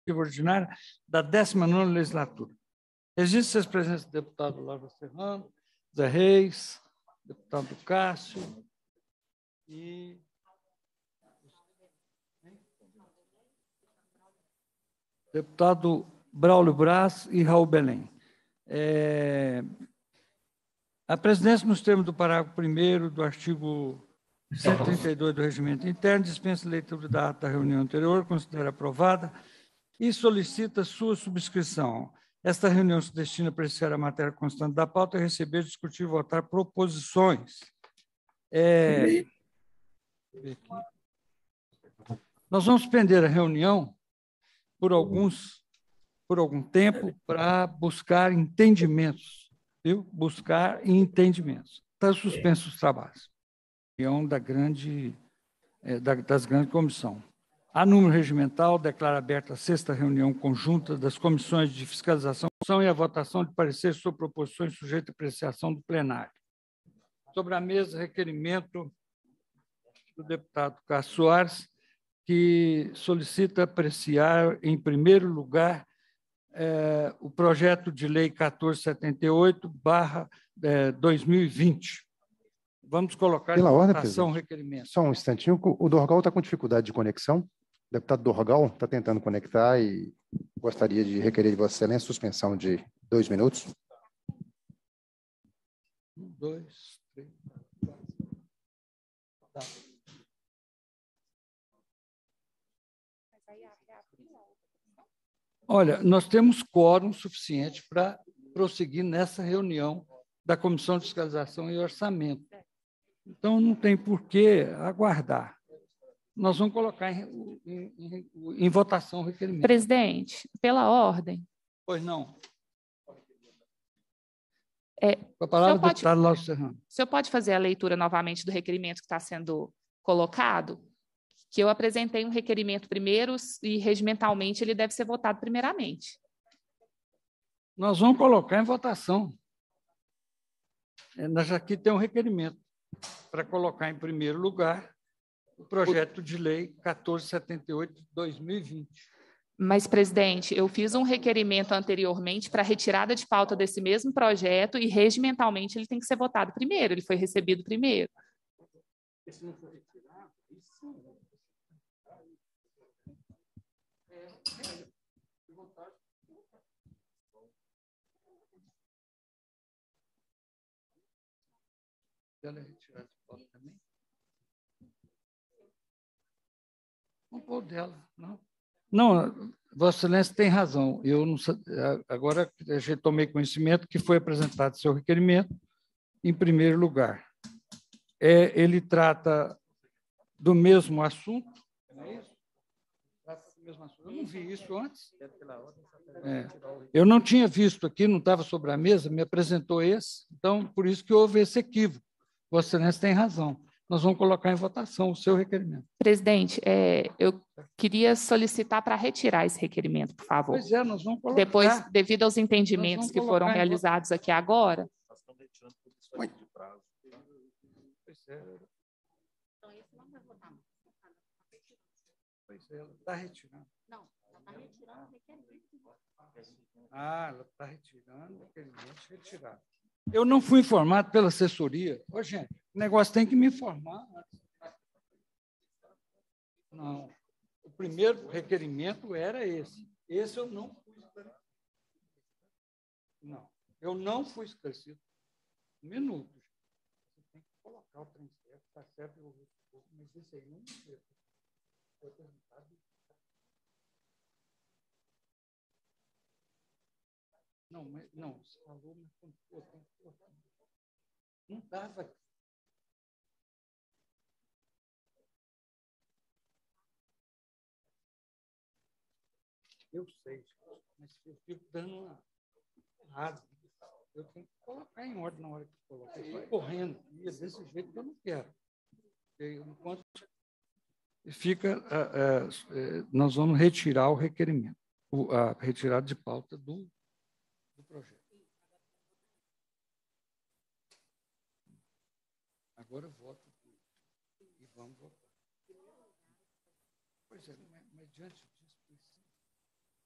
ordinária da 19ª legislatura. Registro as presenças do deputado Laura Serrano, Zé Reis, deputado Cássio e deputado Braulio Braz e Raul Belém. A presidência, nos termos do parágrafo 1º do artigo 132 do Regimento Interno, dispensa a leitura da ata da reunião anterior, considera aprovada e solicita sua subscrição. Esta reunião se destina a apreciar a matéria constante da pauta e receber, discutir e votar proposições. Nós vamos suspender a reunião por algum tempo para buscar entendimentos, viu? Buscar entendimentos. Está suspenso os trabalhos. Das grandes comissões. A número regimental, declara aberta a 6ª reunião conjunta das comissões de fiscalização e a votação de pareceres sobre proposições sujeitas à apreciação do plenário. Sobre a mesa, requerimento do deputado Cássio Soares, que solicita apreciar, em primeiro lugar, o projeto de lei 1478/2020. Vamos colocar em votação o requerimento. Só um instantinho. O Dorgal está com dificuldade de conexão. O deputado Dorgal está tentando conectar e gostaria de requerer de Vossa Excelência suspensão de 2 minutos. 1, 2, 3, 4. Tá. Olha, nós temos quórum suficiente para prosseguir nessa reunião da Comissão de Fiscalização e Orçamento. Então, não tem por que aguardar. Nós vamos colocar em votação o requerimento. Presidente, pela ordem. Pois não. Com a palavra do deputado Lauro Serrano. O senhor pode fazer a leitura novamente do requerimento que está sendo colocado? Que eu apresentei um requerimento primeiro e, regimentalmente, ele deve ser votado primeiramente. Nós vamos colocar em votação. Nós aqui tem um requerimento para colocar em primeiro lugar o projeto de lei 1478 de 2020. Mas, presidente, eu fiz um requerimento anteriormente para retirada de pauta desse mesmo projeto e, regimentalmente, ele tem que ser votado primeiro, ele foi recebido primeiro. Esse não foi retirado? Isso. Ela é retirada de pauta também? Vamos pôr dela, não? Não, Vossa Excelência tem razão. Eu não, agora já tomei conhecimento que foi apresentado seu requerimento em primeiro lugar. Ele trata do mesmo assunto, não é isso? Trata do mesmo assunto. Eu não vi isso antes. Eu não tinha visto aqui, não estava sobre a mesa, me apresentou esse, então, por isso que houve esse equívoco. Vossa Excelência tem razão. Nós vamos colocar em votação o seu requerimento. Presidente, eu queria solicitar para retirar esse requerimento, por favor. Pois é, nós vamos colocar. Depois, devido aos entendimentos que foram realizados aqui agora. Nós estamos retirando por questões de prazo. Pois é. Então, esse não vai votar. Pois é, ela está retirando. Não, ela está retirando o requerimento. Ela está retirando o requerimento retirado. Eu não fui informado pela assessoria. Ô, gente, o negócio tem que me informar. Não. O primeiro requerimento era esse. Esse eu não fui esclarecido. Não. Eu não fui esclarecido. Um minuto. Você tem que colocar o trem certo. Está certo, eu vou ver. Mas esse aí não foi perguntado. Não, você falou, mas não estava aqui. Eu sei, mas eu fico dando uma errada. Eu tenho que colocar em ordem na hora que colocar. Eu estou correndo, e é desse jeito que eu não quero. Enquanto fica, nós vamos retirar o requerimento, a retirada de pauta do projeto. Agora voto e vamos votar. Pois é, mas diante disso,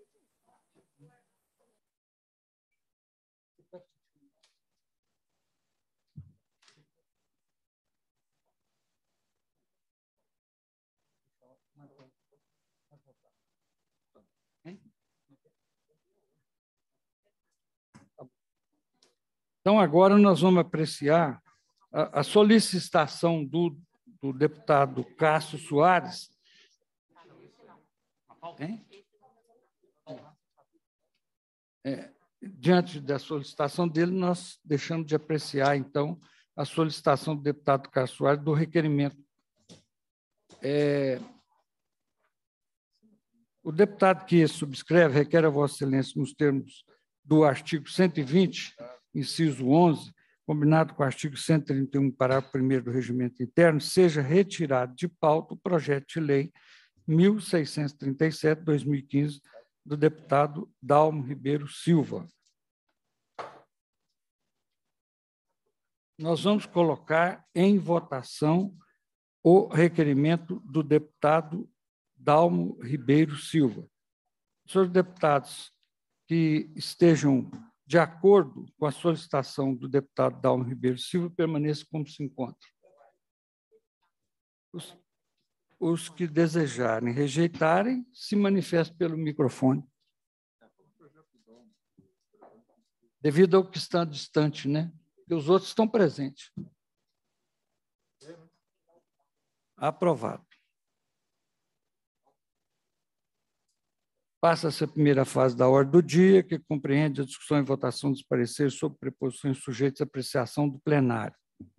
Então, agora nós vamos apreciar a solicitação do deputado Cássio Soares. Diante da solicitação dele, nós deixamos de apreciar, então, a solicitação do deputado Cássio Soares do requerimento. O deputado que subscreve requer a Vossa Excelência, nos termos do artigo 120, inciso 11, combinado com o artigo 131, parágrafo 1º do Regimento Interno, seja retirado de pauta o projeto de lei 1637/2015 do deputado Dalmo Ribeiro Silva. Nós vamos colocar em votação o requerimento do deputado Dalmo Ribeiro Silva. Senhores deputados que estejam de acordo com a solicitação do deputado Dalmo Ribeiro Silva, permaneçam como se encontram. Os que desejarem rejeitarem, se manifestem pelo microfone. Devido ao que está distante, né? Porque os outros estão presentes. Aprovado. Passa-se a primeira fase da ordem do dia, que compreende a discussão e votação dos pareceres sobre preposições sujeitas à apreciação do plenário.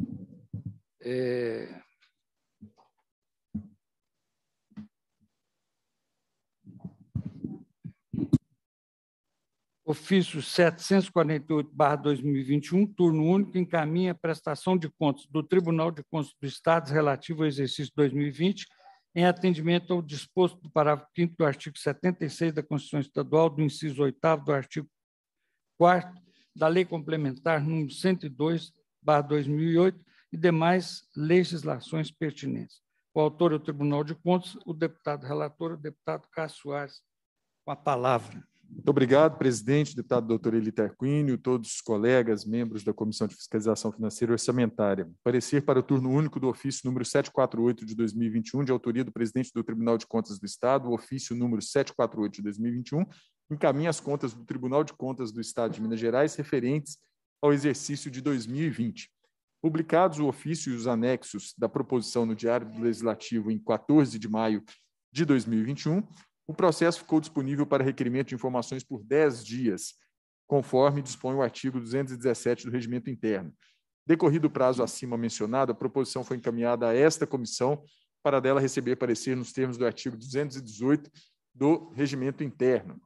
Ofício 748/2021, turno único, encaminha a prestação de contas do Tribunal de Contas do Estado relativo ao exercício 2020, em atendimento ao disposto do parágrafo 5º do artigo 76 da Constituição Estadual, do inciso 8º do artigo 4º da Lei Complementar número 102/2008 e demais legislações pertinentes. O autor é o Tribunal de Contas, o deputado relator, o deputado Cássio Soares, com a palavra. Muito obrigado, presidente, deputado doutor Eli Tarquínio, todos os colegas, membros da Comissão de Fiscalização Financeira e Orçamentária. Parecer para o turno único do ofício número 748 de 2021, de autoria do presidente do Tribunal de Contas do Estado, o ofício número 748 de 2021, encaminha as contas do Tribunal de Contas do Estado de Minas Gerais referentes ao exercício de 2020. Publicados o ofício e os anexos da proposição no Diário do Legislativo em 14 de maio de 2021, o processo ficou disponível para requerimento de informações por 10 dias, conforme dispõe o artigo 217 do Regimento Interno. Decorrido o prazo acima mencionado, a proposição foi encaminhada a esta comissão para dela receber parecer nos termos do artigo 218 do Regimento Interno.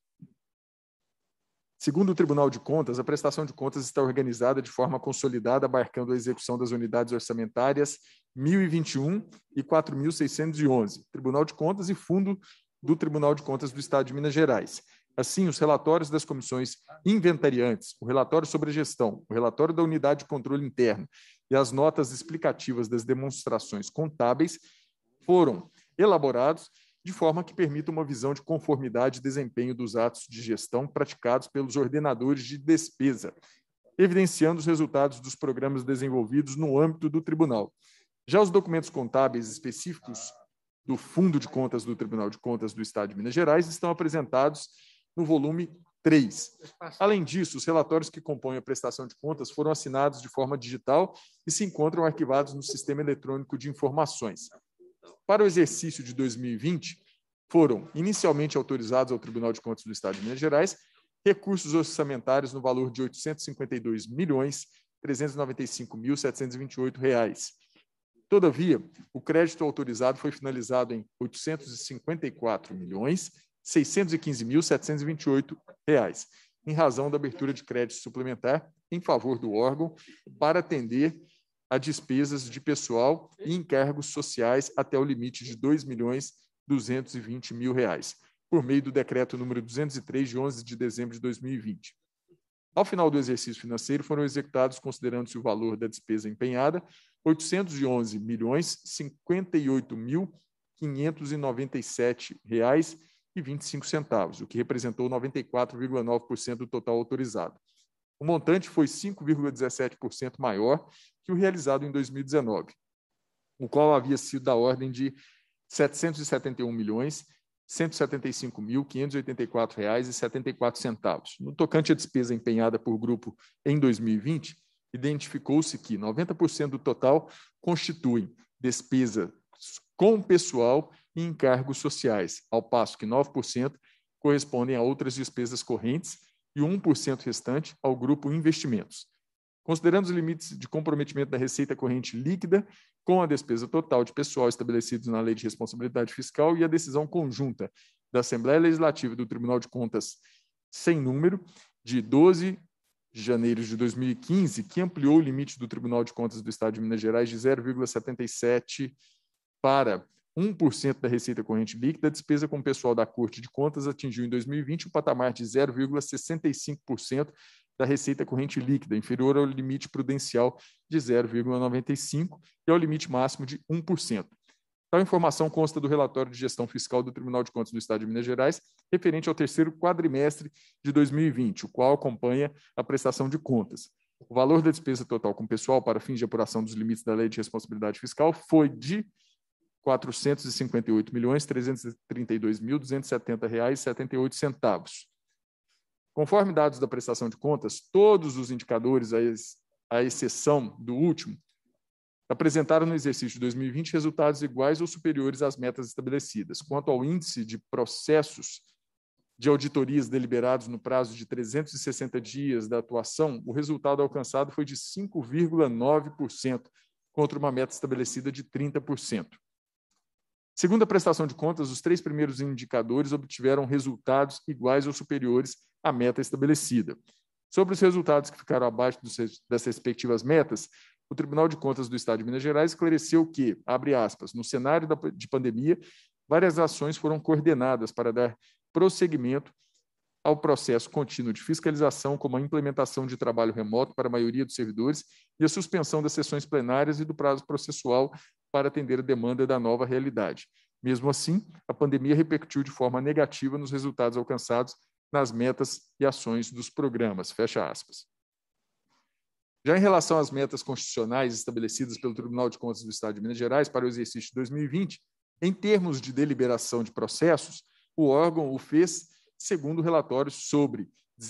Segundo o Tribunal de Contas, a prestação de contas está organizada de forma consolidada, abarcando a execução das unidades orçamentárias 1021 e 4.611, Tribunal de Contas e Fundo do Tribunal de Contas do Estado de Minas Gerais. Assim, os relatórios das comissões inventariantes, o relatório sobre a gestão, o relatório da unidade de controle interno e as notas explicativas das demonstrações contábeis foram elaborados de forma que permita uma visão de conformidade e desempenho dos atos de gestão praticados pelos ordenadores de despesa, evidenciando os resultados dos programas desenvolvidos no âmbito do tribunal. Já os documentos contábeis específicos do Fundo de Contas do Tribunal de Contas do Estado de Minas Gerais estão apresentados no volume 3. Além disso, os relatórios que compõem a prestação de contas foram assinados de forma digital e se encontram arquivados no Sistema Eletrônico de Informações. Para o exercício de 2020, foram inicialmente autorizados ao Tribunal de Contas do Estado de Minas Gerais recursos orçamentários no valor de R$ 852.395.728. Todavia, o crédito autorizado foi finalizado em R$ 854.615.728, em razão da abertura de crédito suplementar em favor do órgão para atender a despesas de pessoal e encargos sociais até o limite de R$ 2.220.000, por meio do decreto número 203, de 11 de dezembro de 2020. Ao final do exercício financeiro, foram executados, considerando-se o valor da despesa empenhada, R$ 811.058.597 o que representou 94,9% do total autorizado. O montante foi 5,17% maior que o realizado em 2019, o qual havia sido da ordem de R$ 771.175.584,74. No tocante à despesa empenhada por grupo em 2020, identificou-se que 90% do total constituem despesa com pessoal e encargos sociais, ao passo que 9% correspondem a outras despesas correntes e 1% restante ao grupo investimentos. Considerando os limites de comprometimento da receita corrente líquida com a despesa total de pessoal estabelecidos na Lei de Responsabilidade Fiscal e a decisão conjunta da Assembleia Legislativa e do Tribunal de Contas sem número, de 12 de janeiro de 2015, que ampliou o limite do Tribunal de Contas do Estado de Minas Gerais de 0,77 para 1% da receita corrente líquida, a despesa com o pessoal da Corte de Contas atingiu em 2020 o patamar de 0,65% da receita corrente líquida, inferior ao limite prudencial de 0,95% e ao limite máximo de 1%. Tal informação consta do relatório de gestão fiscal do Tribunal de Contas do Estado de Minas Gerais, referente ao terceiro quadrimestre de 2020, o qual acompanha a prestação de contas. O valor da despesa total com pessoal para fins de apuração dos limites da Lei de Responsabilidade Fiscal foi de R$ 458.332.270,78. Conforme dados da prestação de contas, todos os indicadores, à exceção do último, apresentaram no exercício de 2020 resultados iguais ou superiores às metas estabelecidas. Quanto ao índice de processos de auditorias deliberados no prazo de 360 dias da atuação, o resultado alcançado foi de 5,9%, contra uma meta estabelecida de 30%. Segundo a prestação de contas, os 3 primeiros indicadores obtiveram resultados iguais ou superiores à meta estabelecida. Sobre os resultados que ficaram abaixo das respectivas metas, o Tribunal de Contas do Estado de Minas Gerais esclareceu que, abre aspas, no cenário de pandemia, várias ações foram coordenadas para dar prosseguimento ao processo contínuo de fiscalização, como a implementação de trabalho remoto para a maioria dos servidores e a suspensão das sessões plenárias e do prazo processual para atender a demanda da nova realidade. Mesmo assim, a pandemia repercutiu de forma negativa nos resultados alcançados nas metas e ações dos programas. Fecha aspas. Já em relação às metas constitucionais estabelecidas pelo Tribunal de Contas do Estado de Minas Gerais para o exercício de 2020, em termos de deliberação de processos, o órgão o fez segundo o relatório sobre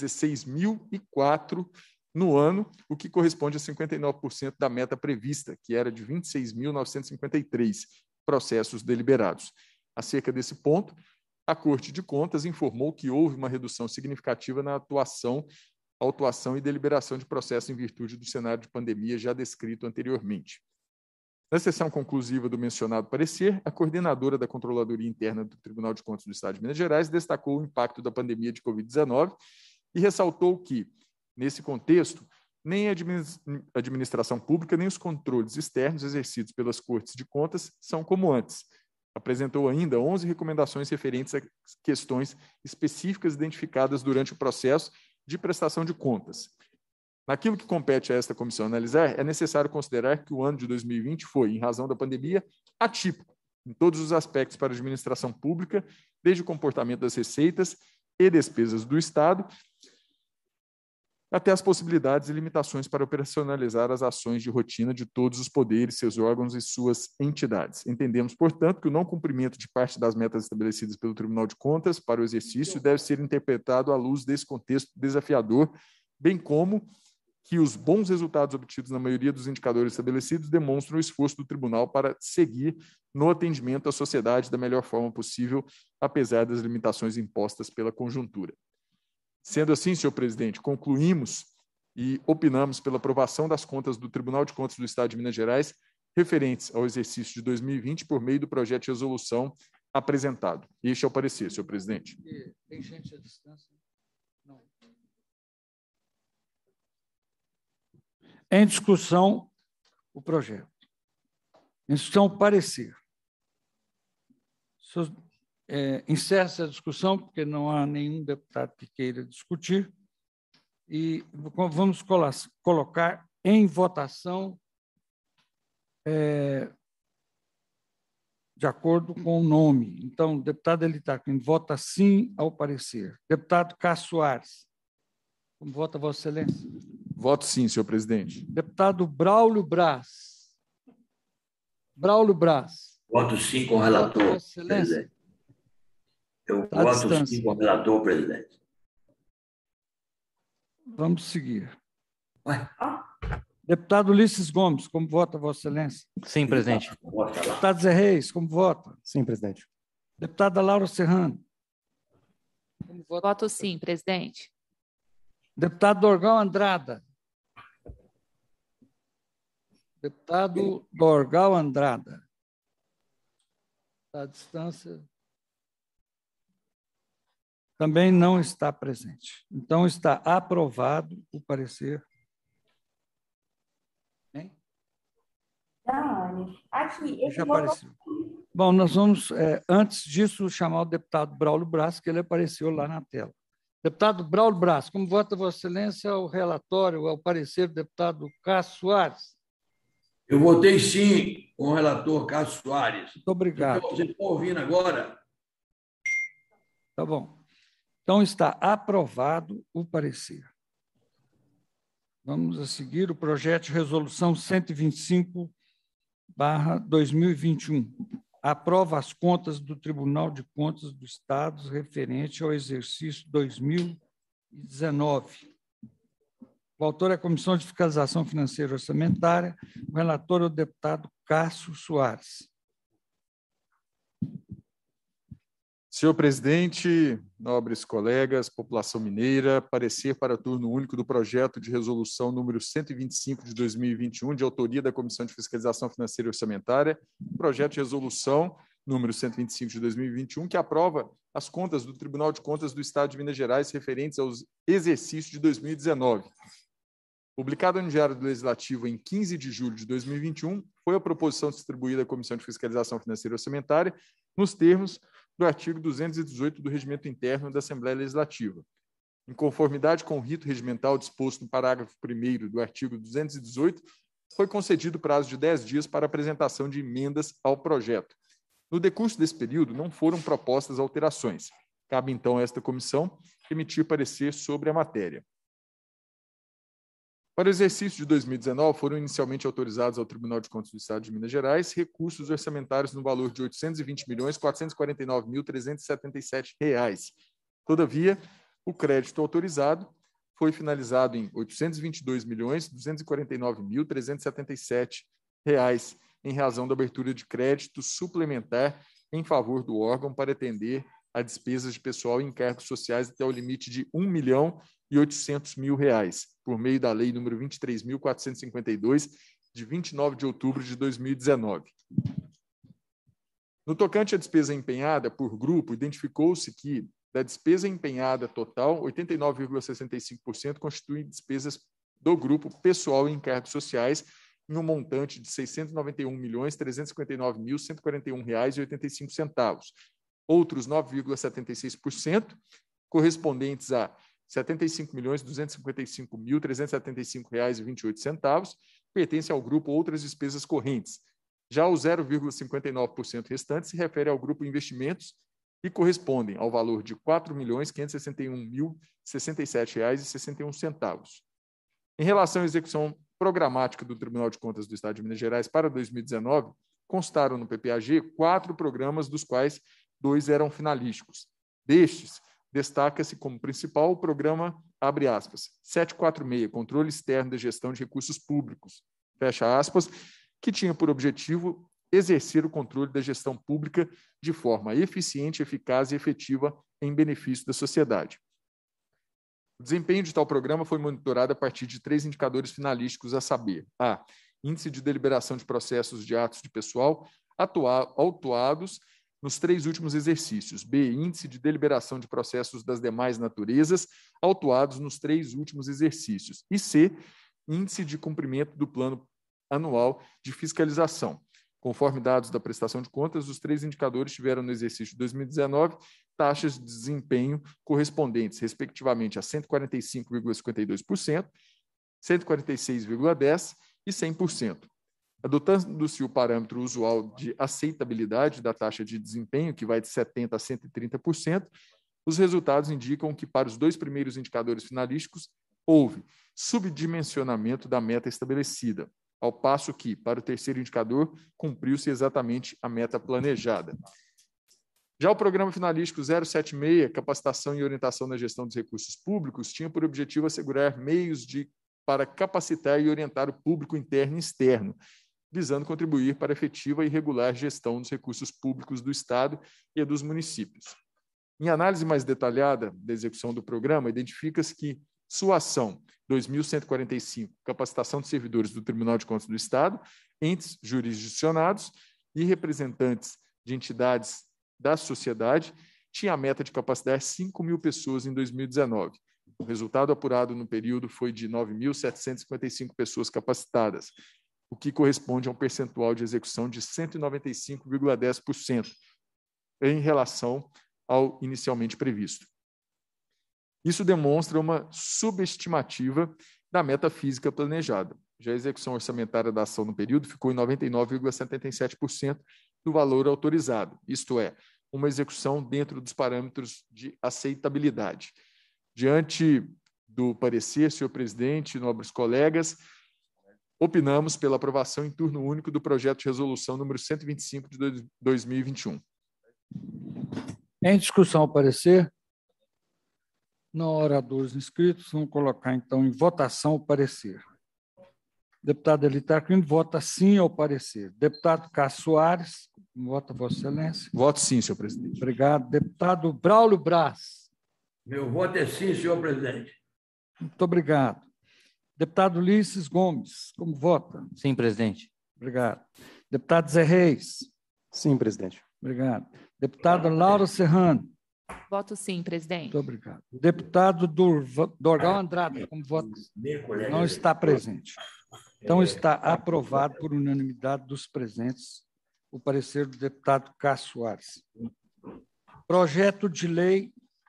16.004 no ano, o que corresponde a 59% da meta prevista, que era de 26.953 processos deliberados. Acerca desse ponto, a Corte de Contas informou que houve uma redução significativa na autuação e deliberação de processo em virtude do cenário de pandemia já descrito anteriormente. Na sessão conclusiva do mencionado parecer, a coordenadora da Controladoria Interna do Tribunal de Contas do Estado de Minas Gerais destacou o impacto da pandemia de Covid-19 e ressaltou que, nesse contexto, nem a administração pública nem os controles externos exercidos pelas Cortes de Contas são como antes. Apresentou ainda 11 recomendações referentes a questões específicas identificadas durante o processo de prestação de contas. Naquilo que compete a esta comissão analisar, é necessário considerar que o ano de 2020 foi, em razão da pandemia, atípico em todos os aspectos para a administração pública, desde o comportamento das receitas e despesas do Estado, até as possibilidades e limitações para operacionalizar as ações de rotina de todos os poderes, seus órgãos e suas entidades. Entendemos, portanto, que o não cumprimento de parte das metas estabelecidas pelo Tribunal de Contas para o exercício deve ser interpretado à luz desse contexto desafiador, bem como que os bons resultados obtidos na maioria dos indicadores estabelecidos demonstram o esforço do tribunal para seguir no atendimento à sociedade da melhor forma possível, apesar das limitações impostas pela conjuntura. Sendo assim, senhor presidente, concluímos e opinamos pela aprovação das contas do Tribunal de Contas do Estado de Minas Gerais referentes ao exercício de 2020 por meio do projeto de resolução apresentado. Este é o parecer, senhor presidente. Tem gente à distância? Não. Em discussão, o projeto. Em discussão, o parecer. Encerra-se a discussão, porque não há nenhum deputado que queira discutir, e vamos colocar em votação de acordo com o nome. Então, deputado Elitar Clini vota sim ao parecer. Deputado Cássio Soares, como vota Vossa Excelência? Voto sim, senhor presidente. Deputado Braulio Braz. Braulio Braz. Voto sim com o relator, Vossa Excelência. presidente. Eu Tá à voto distância. sim com o relator, presidente. Vamos seguir. Ué? Deputado Ulisses Gomes, como vota Vossa Excelência? Sim, presidente. Deputado Zé Reis, como vota? Sim, presidente. Deputada Laura Serrano. Como vota? Voto sim, presidente. Deputado Dorgal Andrada. Deputado Dorgal Andrada. Está à distância. Também não está presente. Então, está aprovado o parecer. Hein? Aqui, Já apareceu. Bom, nós vamos, antes disso, chamar o deputado Braulio Braz, que ele apareceu lá na tela. Deputado Braulio Braz, como vota Vossa Excelência o relatório, ao parecer do deputado Cássio Soares? Eu votei sim com o relator Cássio Soares. Muito obrigado. Então, vocês estão ouvindo agora? Tá bom. Então, está aprovado o parecer. Vamos a seguir o projeto de resolução 125/2021. Aprova as contas do Tribunal de Contas do Estado referente ao exercício 2019. O autor é a Comissão de Fiscalização Financeira e Orçamentária. O relator é o deputado Cássio Soares. Senhor presidente, nobres colegas, população mineira, parecer para turno único do projeto de resolução número 125 de 2021, de autoria da Comissão de Fiscalização Financeira e Orçamentária, projeto de resolução número 125 de 2021, que aprova as contas do Tribunal de Contas do Estado de Minas Gerais referentes aos exercícios de 2019. Publicado no Diário do Legislativo em 15 de julho de 2021, foi a proposição distribuída à Comissão de Fiscalização Financeira e Orçamentária nos termos do artigo 218 do Regimento Interno da Assembleia Legislativa. Em conformidade com o rito regimental disposto no parágrafo 1º do artigo 218, foi concedido prazo de 10 dias para apresentação de emendas ao projeto. No decurso desse período, não foram propostas alterações. Cabe, então, a esta comissão emitir parecer sobre a matéria. Para o exercício de 2019, foram inicialmente autorizados ao Tribunal de Contas do Estado de Minas Gerais recursos orçamentários no valor de R$ 820.449.377. Todavia, o crédito autorizado foi finalizado em R$ 822.249.377, em razão da abertura de crédito suplementar em favor do órgão para atender a despesas de pessoal e encargos sociais até o limite de R$ 1.800.000, por meio da Lei nº 23.452, de 29 de outubro de 2019. No tocante à despesa empenhada por grupo, identificou-se que, da despesa empenhada total, 89,65% constituem despesas do grupo pessoal e encargos sociais, em um montante de R$ 691.359.141,85. Outros 9,76%, correspondentes a R$ 75.255.375,28, pertencem ao grupo outras despesas correntes. Já os 0,59% restantes se refere ao grupo investimentos e correspondem ao valor de R$ 4.561.067,61. Em relação à execução programática do Tribunal de Contas do Estado de Minas Gerais para 2019, constaram no PPAG 4 programas, dos quais 2 eram finalísticos. Destes, destaca-se como principal o programa, abre aspas, 746, Controle Externo da Gestão de Recursos Públicos, fecha aspas, que tinha por objetivo exercer o controle da gestão pública de forma eficiente, eficaz e efetiva em benefício da sociedade. O desempenho de tal programa foi monitorado a partir de 3 indicadores finalísticos, a saber: A. Índice de deliberação de processos de atos de pessoal autuados nos 3 últimos exercícios. B. Índice de deliberação de processos das demais naturezas autuados nos 3 últimos exercícios. E C. Índice de cumprimento do plano anual de fiscalização. Conforme dados da prestação de contas, os 3 indicadores tiveram no exercício de 2019 taxas de desempenho correspondentes, respectivamente, a 145,52%, 146,10% e 100%. Adotando-se o parâmetro usual de aceitabilidade da taxa de desempenho, que vai de 70% a 130%, os resultados indicam que, para os 2 primeiros indicadores finalísticos, houve subdimensionamento da meta estabelecida, ao passo que, para o terceiro indicador, cumpriu-se exatamente a meta planejada. Já o programa finalístico 076, Capacitação e Orientação na Gestão dos Recursos Públicos, tinha por objetivo assegurar meios para capacitar e orientar o público interno e externo, visando contribuir para a efetiva e regular gestão dos recursos públicos do Estado e dos municípios. Em análise mais detalhada da execução do programa, identifica-se que sua ação 2145, capacitação de servidores do Tribunal de Contas do Estado, entes jurisdicionados e representantes de entidades da sociedade, tinha a meta de capacitar 5.000 pessoas em 2019. O resultado apurado no período foi de 9.755 pessoas capacitadas, o que corresponde a um percentual de execução de 195,10% em relação ao inicialmente previsto. Isso demonstra uma subestimativa da meta física planejada. Já a execução orçamentária da ação no período ficou em 99,77% do valor autorizado, isto é, uma execução dentro dos parâmetros de aceitabilidade. Diante do parecer, senhor presidente, nobres colegas, opinamos pela aprovação em turno único do projeto de resolução número 125 de 2021. Em discussão ao parecer, não há oradores inscritos, vamos colocar, então, em votação o parecer. Deputado Elítar Crino vota sim ao parecer. Deputado Cássio Soares, vota Vossa Excelência. Voto sim, senhor presidente. Obrigado. Deputado Braulio Braz. Meu voto é sim, senhor presidente. Muito obrigado. Deputado Ulisses Gomes, como vota? Sim, presidente. Obrigado. Deputado Zé Reis. Sim, presidente. Obrigado. Deputada Laura Serrano. Voto sim, presidente. Muito obrigado. Deputado Dorgal Andrade, como vota? Não está presente. Então, está aprovado por unanimidade dos presentes o parecer do deputado Cássio Soares. Projeto de lei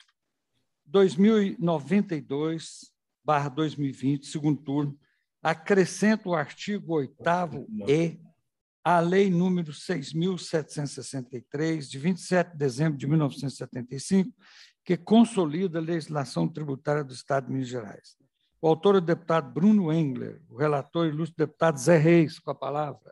2092/2020, segundo turno, acrescenta o artigo 8º-E à Lei número 6.763, de 27 de dezembro de 1975, que consolida a legislação tributária do Estado de Minas Gerais. O autor é o deputado Bruno Engler, o relator ilustre deputado Zé Reis, com a palavra.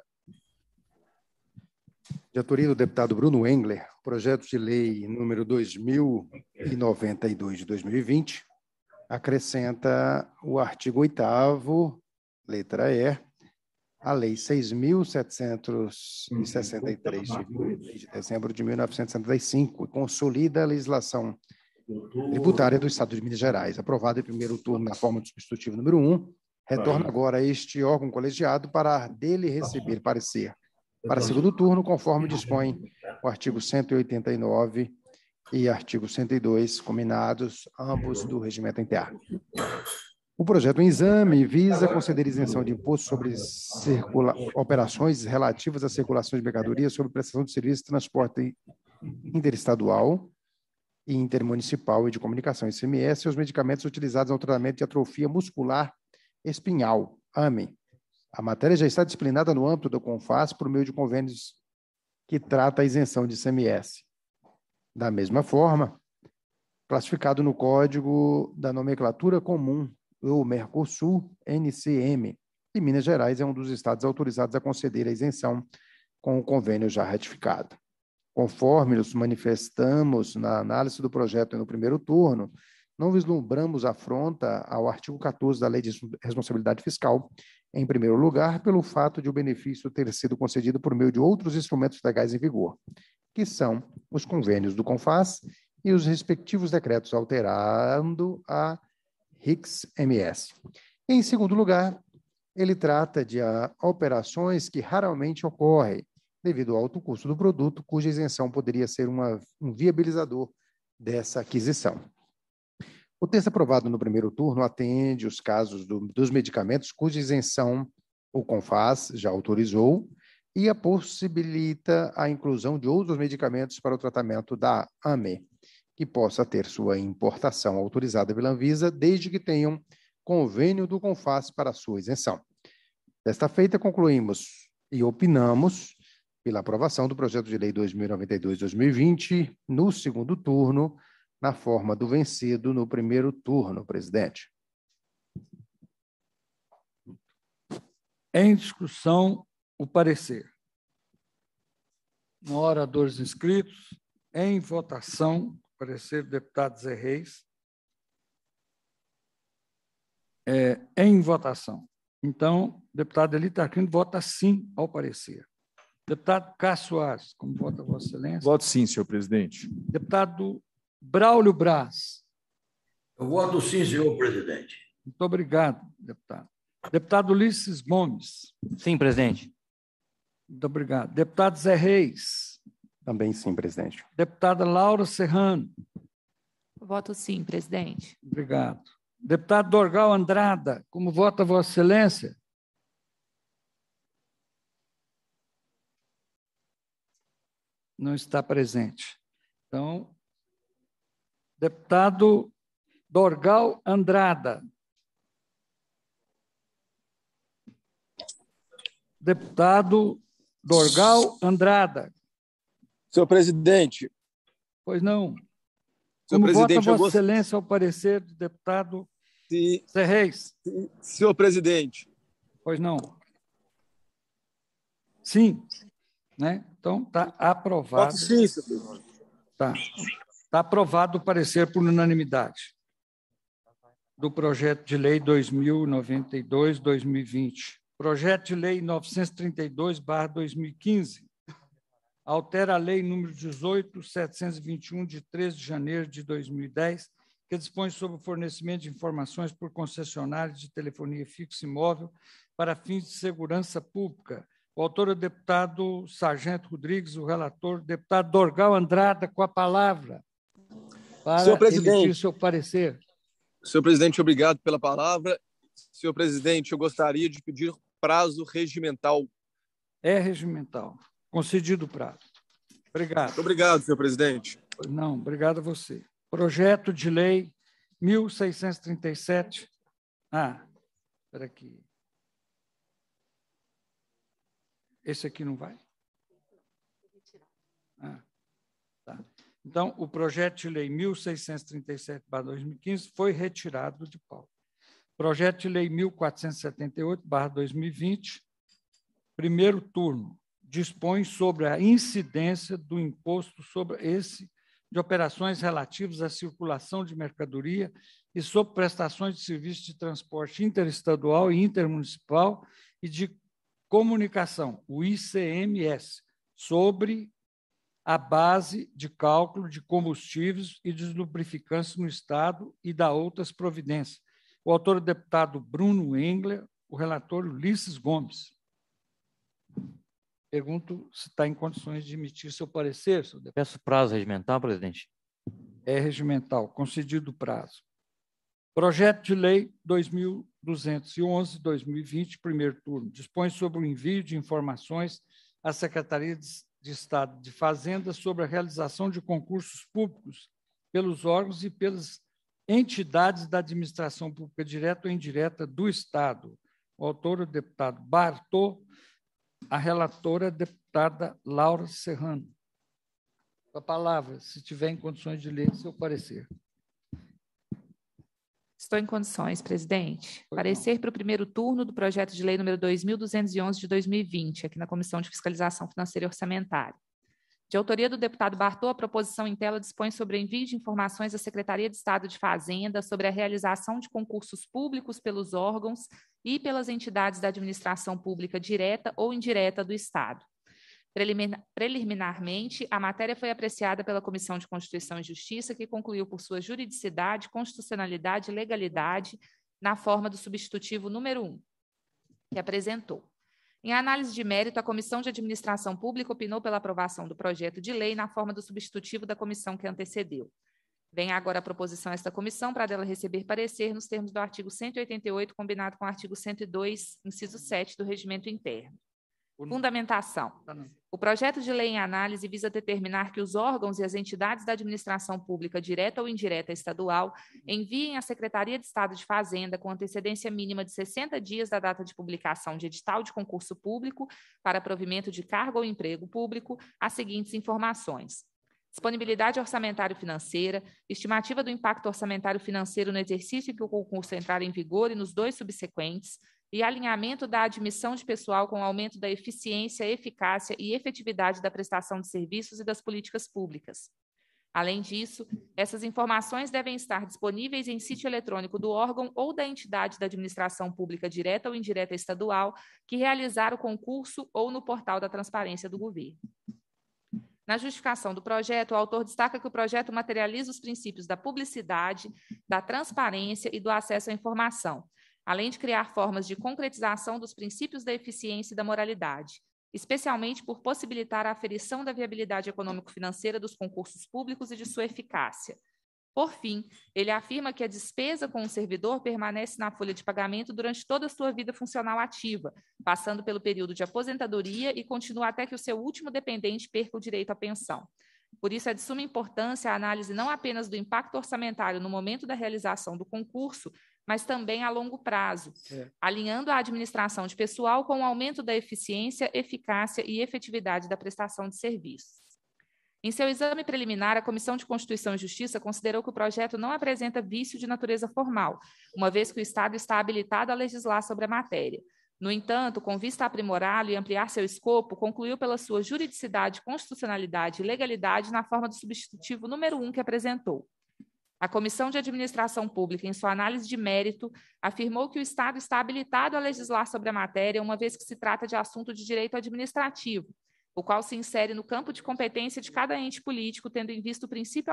De autoria do deputado Bruno Engler, projeto de lei número 2092 de 2020, acrescenta o artigo 8º, letra E, a Lei 6.763, de dezembro de 1975, e consolida a legislação tributária do Estado de Minas Gerais, aprovada em primeiro turno na forma do substitutivo número 1, retorna agora a este órgão colegiado para dele receber parecer para segundo turno, conforme dispõe o artigo 189 e artigo 102, combinados, ambos do regimento interno. O projeto em exame visa conceder isenção de imposto sobre operações relativas à circulação de mercadorias sobre prestação de serviço de transporte interestadual e intermunicipal e de comunicação, ICMS, e os medicamentos utilizados no tratamento de atrofia muscular espinhal, AME. A matéria já está disciplinada no âmbito do CONFAS por meio de convênios que trata a isenção de ICMS. Da mesma forma, classificado no Código da Nomenclatura Comum, o Mercosul NCM, e Minas Gerais é um dos estados autorizados a conceder a isenção com o convênio já ratificado. Conforme nos manifestamos na análise do projeto no primeiro turno, não vislumbramos afronta ao artigo 14 da Lei de Responsabilidade Fiscal, em primeiro lugar, pelo fato de o benefício ter sido concedido por meio de outros instrumentos legais em vigor, que são os convênios do CONFAS e os respectivos decretos alterando a RICS-MS. Em segundo lugar, ele trata de operações que raramente ocorrem, devido ao alto custo do produto, cuja isenção poderia ser um viabilizador dessa aquisição. O texto aprovado no primeiro turno atende os casos dos medicamentos cuja isenção o CONFAS já autorizou e a possibilita a inclusão de outros medicamentos para o tratamento da AME, que possa ter sua importação autorizada pela Anvisa, desde que tenham convênio do CONFAS para sua isenção. Desta feita, concluímos e opinamos pela aprovação do projeto de lei 2092-2020 no segundo turno, na forma do vencido no primeiro turno, presidente. Em discussão, o parecer. No oradores inscritos, em votação, parecer do deputado Zé Reis. Em votação. Então, o deputado Eli Tarquino vota sim ao parecer. Deputado Cássio Soares, como vota Vossa Excelência? Voto sim, senhor presidente. Deputado Braulio Braz. Eu voto sim, senhor presidente. Muito obrigado, deputado. Deputado Ulisses Gomes. Sim, presidente. Muito obrigado. Deputado Zé Reis. Também sim, presidente. Deputada Laura Serrano. Voto sim, presidente. Obrigado. Deputado Dorgal Andrada, como vota Vossa Excelência? Não está presente. Então, deputado Dorgal Andrada. Deputado Dorgal Andrada. Senhor presidente. Pois não. Senhor Como vota presidente, Vossa Excelência ao parecer do deputado Zé Reis? Senhor presidente. Pois não. Sim. Né? Então, está aprovado. Voto sim, senhor presidente. Tá aprovado o parecer por unanimidade do projeto de lei 2092-2020. Projeto de lei 932/2015 altera a lei número 18.721, de 13 de janeiro de 2010, que dispõe sobre o fornecimento de informações por concessionários de telefonia fixa e móvel para fins de segurança pública. O autor é o deputado Sargento Rodrigues, o relator, deputado Dorgal Andrada, com a palavra para emitir seu parecer. Senhor presidente, obrigado pela palavra. Senhor presidente, eu gostaria de pedir prazo regimental. É regimental. Concedido o prazo. Obrigado. Muito obrigado, senhor presidente. Não, obrigado a você. Projeto de lei 1637. Espera aqui. Esse aqui não vai? Tá. Então, o projeto de lei 1637/2015 foi retirado de pauta. Projeto de lei 1478/2020, primeiro turno, dispõe sobre a incidência do imposto sobre de operações relativas à circulação de mercadoria e sobre prestações de serviços de transporte interestadual e intermunicipal e de comunicação, o ICMS, sobre a base de cálculo de combustíveis e dos lubrificantes no Estado e da outras providências. O autor é o deputado Bruno Engler, o relator Ulisses Gomes. Pergunto se está em condições de emitir seu parecer, senhor deputado. Peço prazo regimental, presidente. É regimental, concedido o prazo. Projeto de lei 2211/2020, primeiro turno, dispõe sobre o envio de informações à Secretaria de Estado de Fazenda sobre a realização de concursos públicos pelos órgãos e pelas entidades da administração pública direta ou indireta do Estado. O autor é o deputado Bartô, a relatora é a deputada Laura Serrano. Com a palavra, se tiver em condições de ler seu parecer. Estou em condições, presidente. Parecer para o primeiro turno do projeto de lei número 2211 de 2020, aqui na Comissão de Fiscalização Financeira e Orçamentária. De autoria do deputado Bartô, a proposição em tela dispõe sobre o envio de informações à Secretaria de Estado de Fazenda sobre a realização de concursos públicos pelos órgãos e pelas entidades da administração pública direta ou indireta do Estado. Preliminarmente, a matéria foi apreciada pela Comissão de Constituição e Justiça, que concluiu por sua juridicidade, constitucionalidade e legalidade na forma do substitutivo número 1, que apresentou. Em análise de mérito, a Comissão de Administração Pública opinou pela aprovação do projeto de lei na forma do substitutivo da comissão que antecedeu. Vem agora a proposição a esta comissão para dela receber parecer nos termos do artigo 188, combinado com o artigo 102, inciso 7 do Regimento Interno. Fundamentação. O projeto de lei em análise visa determinar que os órgãos e as entidades da administração pública, direta ou indireta estadual, enviem à Secretaria de Estado de Fazenda, com antecedência mínima de 60 dias da data de publicação de edital de concurso público para provimento de cargo ou emprego público, as seguintes informações: disponibilidade orçamentário-financeira, estimativa do impacto orçamentário-financeiro no exercício em que o concurso entrar em vigor e nos 2 subsequentes, e alinhamento da admissão de pessoal com o aumento da eficiência, eficácia e efetividade da prestação de serviços e das políticas públicas. Além disso, essas informações devem estar disponíveis em sítio eletrônico do órgão ou da entidade da administração pública direta ou indireta estadual que realizar o concurso ou no portal da transparência do governo. Na justificação do projeto, o autor destaca que o projeto materializa os princípios da publicidade, da transparência e do acesso à informação, além de criar formas de concretização dos princípios da eficiência e da moralidade, especialmente por possibilitar a aferição da viabilidade econômico-financeira dos concursos públicos e de sua eficácia. Por fim, ele afirma que a despesa com o servidor permanece na folha de pagamento durante toda a sua vida funcional ativa, passando pelo período de aposentadoria e continua até que o seu último dependente perca o direito à pensão. Por isso, é de suma importância a análise não apenas do impacto orçamentário no momento da realização do concurso, mas também a longo prazo, alinhando a administração de pessoal com o aumento da eficiência, eficácia e efetividade da prestação de serviços. Em seu exame preliminar, a Comissão de Constituição e Justiça considerou que o projeto não apresenta vício de natureza formal, uma vez que o Estado está habilitado a legislar sobre a matéria. No entanto, com vista a aprimorá-lo e ampliar seu escopo, concluiu pela sua juridicidade, constitucionalidade e legalidade na forma do substitutivo número 1 que apresentou. A Comissão de Administração Pública, em sua análise de mérito, afirmou que o Estado está habilitado a legislar sobre a matéria, uma vez que se trata de assunto de direito administrativo, o qual se insere no campo de competência de cada ente político, tendo em vista o princípio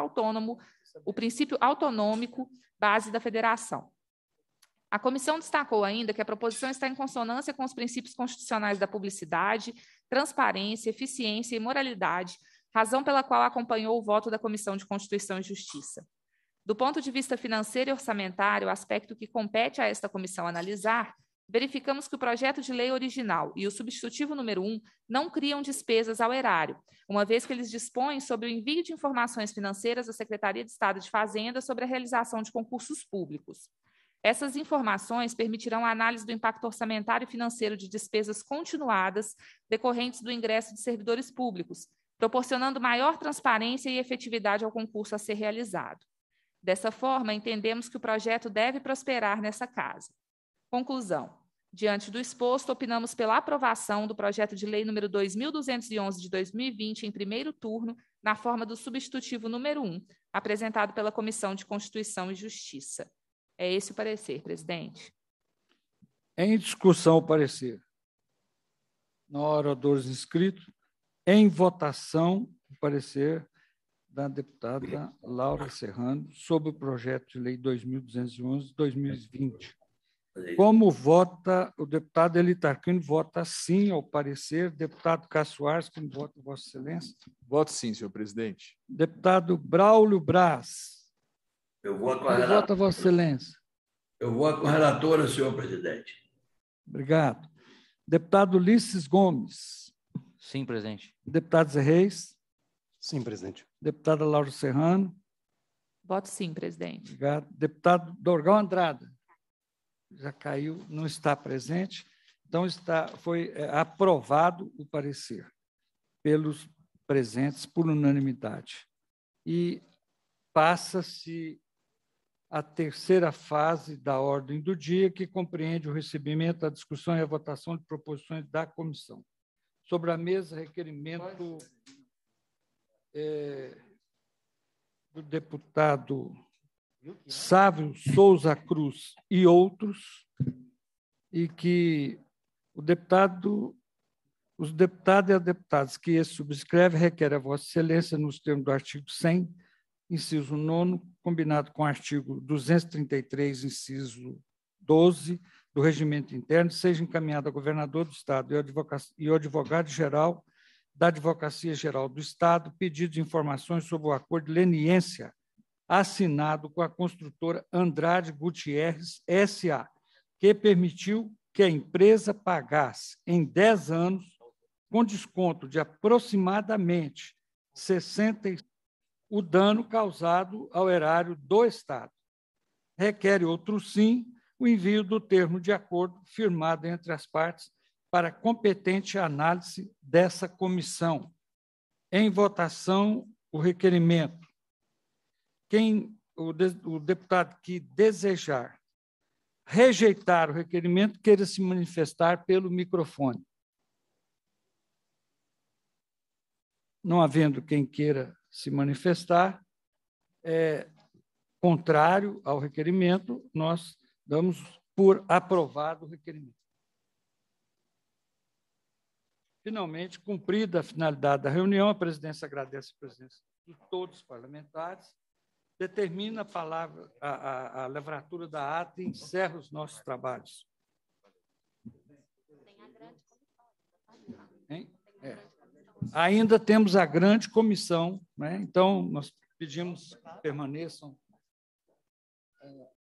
autonômico, base da federação. A comissão destacou ainda que a proposição está em consonância com os princípios constitucionais da publicidade, transparência, eficiência e moralidade, razão pela qual acompanhou o voto da Comissão de Constituição e Justiça. Do ponto de vista financeiro e orçamentário, aspecto que compete a esta comissão analisar, verificamos que o projeto de lei original e o substitutivo número 1 não criam despesas ao erário, uma vez que eles dispõem sobre o envio de informações financeiras à Secretaria de Estado de Fazenda sobre a realização de concursos públicos. Essas informações permitirão a análise do impacto orçamentário e financeiro de despesas continuadas decorrentes do ingresso de servidores públicos, proporcionando maior transparência e efetividade ao concurso a ser realizado. Dessa forma, entendemos que o projeto deve prosperar nessa casa. Conclusão. Diante do exposto, opinamos pela aprovação do projeto de lei número 2.211 de 2020 em primeiro turno, na forma do substitutivo número 1, apresentado pela Comissão de Constituição e Justiça. É esse o parecer, presidente. Em discussão o parecer. Não há oradores inscritos. Em votação, o parecer da deputada Laura Serrano sobre o projeto de lei 2.211 de 2020. Como vota o deputado Eli Tarquínio? Vota sim ao parecer. Deputado Cássio Arce, como vota Vossa Excelência? Voto sim, senhor presidente. Deputado Braulio Braz. Eu voto com a Como relatora. vota Vossa Excelência? Eu voto com a relatora, senhor presidente. Obrigado. Deputado Ulisses Gomes. Sim, presidente. Deputado Zé Reis. Sim, presidente. Deputada Laura Serrano. Voto sim, presidente. Obrigado. Deputado Dorgal Andrada. Já caiu, não está presente. Então, foi aprovado o parecer pelos presentes por unanimidade. E passa-se a terceira fase da ordem do dia, que compreende o recebimento, a discussão e a votação de proposições da comissão. Sobre a mesa, requerimento do deputado Sávio Souza Cruz e outros, e que os deputados e as deputadas que esse subscreve requer a Vossa Excelência, nos termos do artigo 100, inciso 9, combinado com o artigo 233, inciso 12 do Regimento Interno, seja encaminhado ao governador do Estado e ao advogado-geral da Advocacia Geral do Estado pedido de informações sobre o acordo de leniência assinado com a construtora Andrade Gutierrez S.A., que permitiu que a empresa pagasse em 10 anos com desconto de aproximadamente 60% o dano causado ao erário do Estado. Requer, outro sim, o envio do termo de acordo firmado entre as partes para competente análise dessa comissão. Em votação, o requerimento. O deputado que desejar rejeitar o requerimento, queira se manifestar pelo microfone. Não havendo quem queira se manifestar, contrário ao requerimento, nós damos por aprovado o requerimento. Finalmente, cumprida a finalidade da reunião, a presidência agradece a presença de todos os parlamentares, determina a lavratura da ata e encerra os nossos trabalhos. Ainda temos a grande comissão, né? Então, nós pedimos que permaneçam